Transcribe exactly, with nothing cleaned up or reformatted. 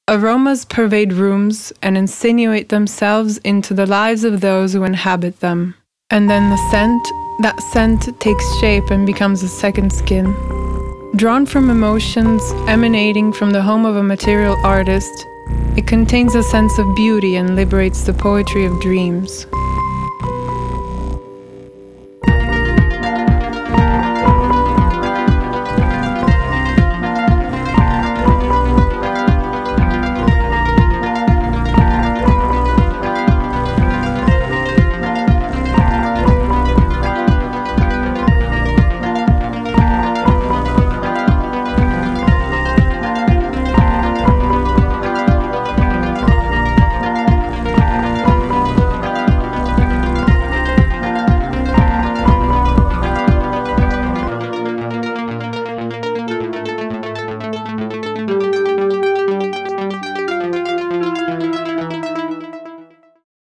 Aromas pervade rooms and insinuate themselves into the lives of those who inhabit them. And then the scent, that scent takes shape and becomes a second skin. Drawn from emotions emanating from the home of a material artist, it contains a sense of beauty and liberates the poetry of dreams.